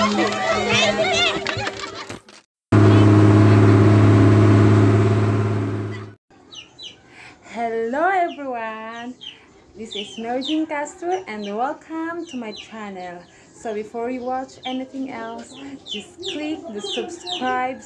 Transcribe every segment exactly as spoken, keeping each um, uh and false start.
Hello everyone, this is Merging Castro and welcome to my channel. So before you watch anything else, just click the subscribe.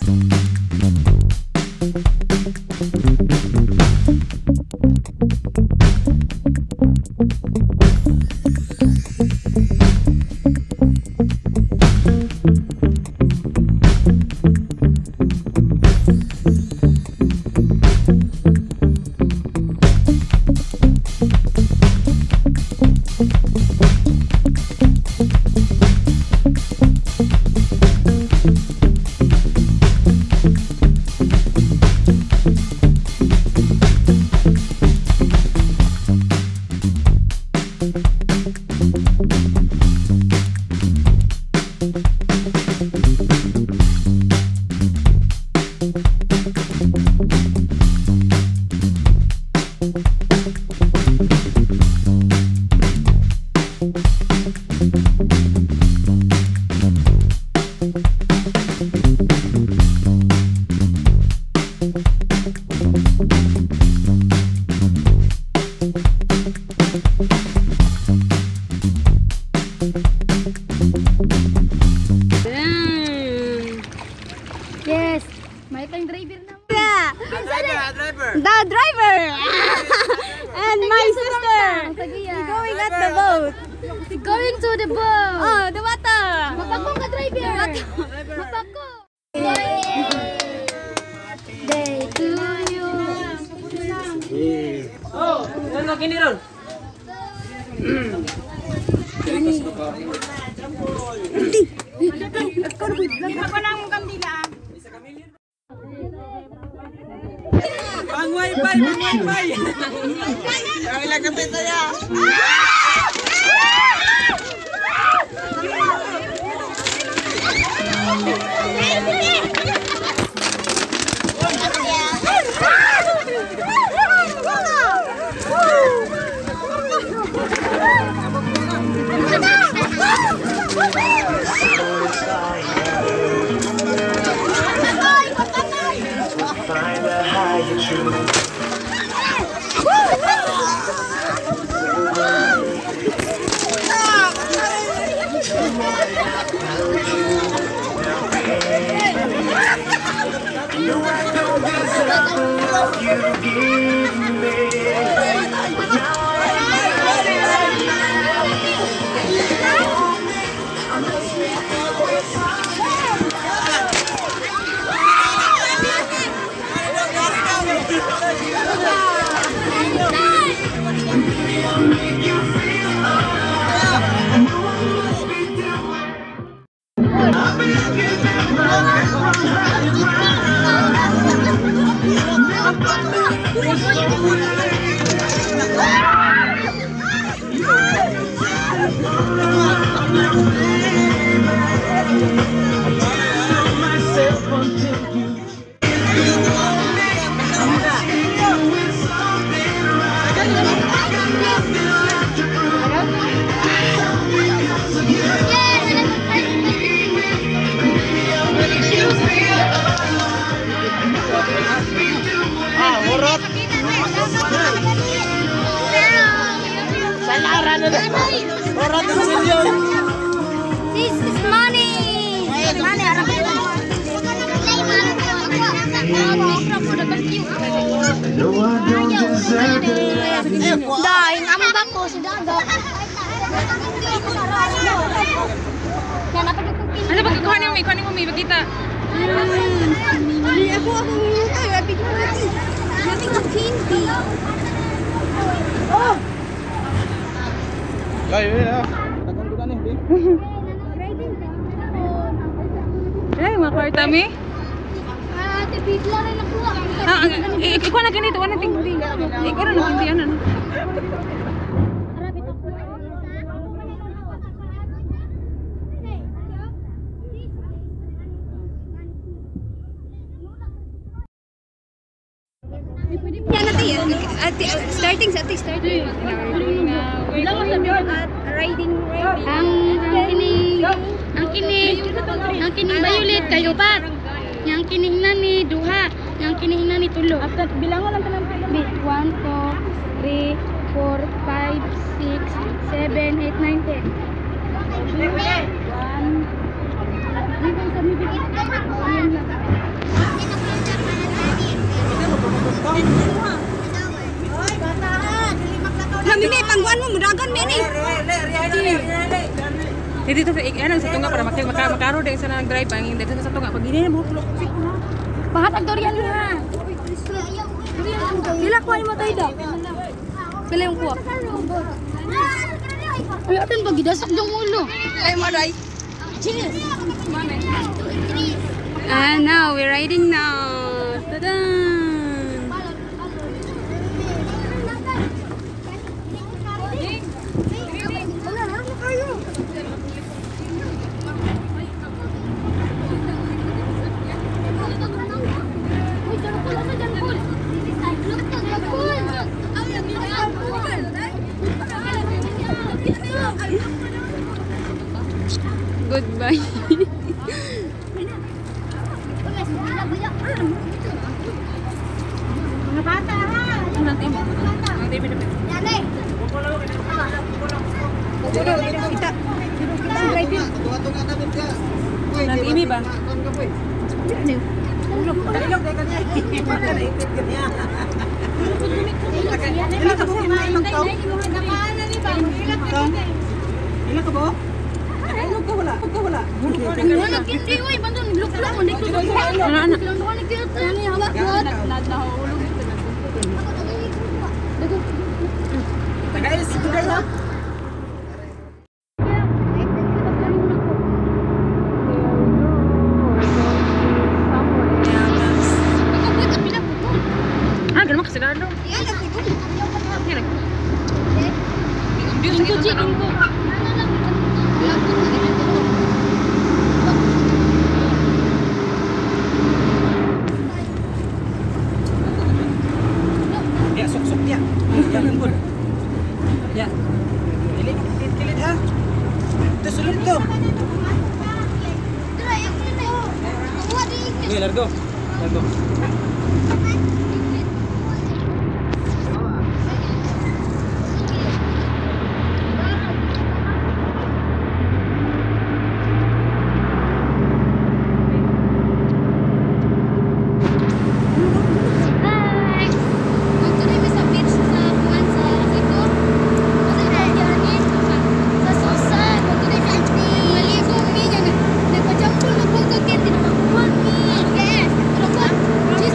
Yes, may pang driver na. Yeah. The driver, the driver. The driver. And my sister. Going at the boat. Going to the boat. Oh, the water. Mapakong ka driver. Mapako. Day to you. Oh, ano kini ron? Ako nang kandila. Pang wifi, pang wifi. Ang ilang kapit na ya. Find the higher truth. No, I don't deserve the love you give me. Now This is money. Money. no, I don't deserve it. Dahil ang bako si Dada. Ano ba kukuha niyo, may kuha niyo, may makita. Hindi ako ako ay happy ko lagi. Happy ko candy. Oh. Kayo ya. Takon ko kani, Bi. Ay, mga kwarta mi. Ah, te bigla rin nakuha. Ah, ikaw na ganito, wala tingting. Ikaw na natindihan ano. Yan natin yan. Ate, starting sa ate, starting. Bilang mo sa At riding, riding. Ang kining ang kini, yang kini violet kayo upat. Yang kini nani duha, yang kini nani tulo. After bilangon lang tanang pila. Wait, one, two, three, four, five, six, seven, eight, nine, ten. One. Even sa mibi. Ayan lang. Nami may pangguan mo, mudagan mo ini. Dito sa ano sa tunga para makil maka makaro din sa nang drive ang dito sa tunga pag hindi mo tulok sik mo. Pahatag durian ha. Pila kuha mo tayo daw. Pila yung kuha. Ay, atin ba gidasak yung ulo? Ay mo day. And now we're riding now. Tada! Goodbye. Mga bata ha. Nanti mo. Nanti mo dapat. Dito, dito kita. Dito kita ang driving. Nanti ini ba? Ilan ka ba? Ano ka wala? Pagka wala. Wala kindi oy, bandon lukluk man dito. Ano ano? Lang doon ni kita ni hawak buat. Guys, guys ha. Ah, ganun kasigado. Ingko ji ingko. Ya, sok-sok ya. Ya, lembut. Ya. Kilit, kilit, kilit ha. Ito, sulod to. Okay, largo. Largo. Hi. Magtuloy mi sa beach sa kuan sa Cebu. Kasi nandiyan sa sa Sosa, magtuloy sa maligo mi yan. Nagpa-jump pool na po kagit din nakuha mi. Yes. Pero pa,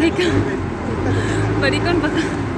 Balikan. Balikan baka.